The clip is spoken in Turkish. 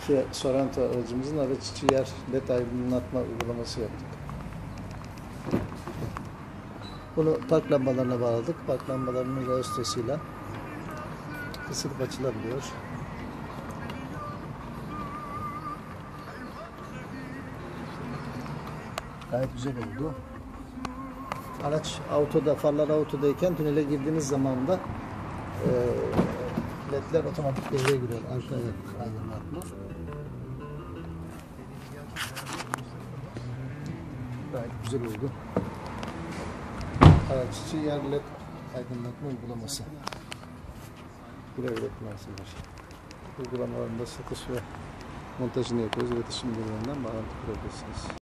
Kia Sorento aracımızın araç içi yer led aydınlatma uygulaması yaptık. Bunu park lambalarına bağladık. Park lambalarının vasıtasıyla kısılıp açılabiliyor. Gayet güzel oldu. Araç autoda, farlar autodayken tünele girdiğiniz zaman da ledler otomatik devreye giriyor. Arka aydınlatma. Gayet güzel oldu. Araç içi yer led aydınlatma uygulaması. Güle güle kullansınlar. Uygulamalarında satış ve montajını yapıyoruz. İletişim bilgilerinden bağlantı kurabilirsiniz.